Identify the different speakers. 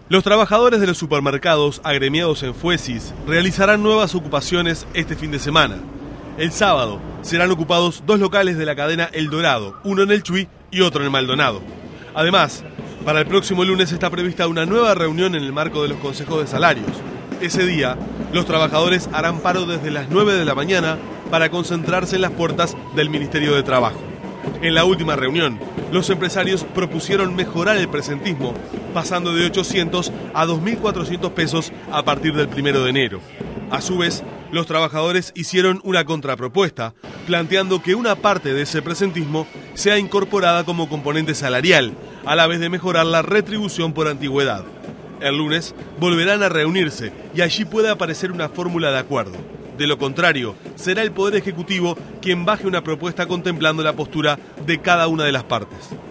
Speaker 1: Los trabajadores de los supermercados agremiados en Fuesis realizarán nuevas ocupaciones este fin de semana. El sábado serán ocupados 2 locales de la cadena El Dorado, uno en el Chuy y otro en el Maldonado. Además, para el próximo lunes está prevista una nueva reunión en el marco de los consejos de salarios. Ese día, los trabajadores harán paro desde las 9 de la mañana para concentrarse en las puertas del Ministerio de Trabajo. En la última reunión, los empresarios propusieron mejorar el presentismo, pasando de 800 a 2.400 pesos a partir del 1 de enero. A su vez, los trabajadores hicieron una contrapropuesta, planteando que una parte de ese presentismo sea incorporada como componente salarial, a la vez de mejorar la retribución por antigüedad. El lunes volverán a reunirse y allí puede aparecer una fórmula de acuerdo. De lo contrario, será el Poder Ejecutivo quien baje una propuesta contemplando la postura de cada una de las partes.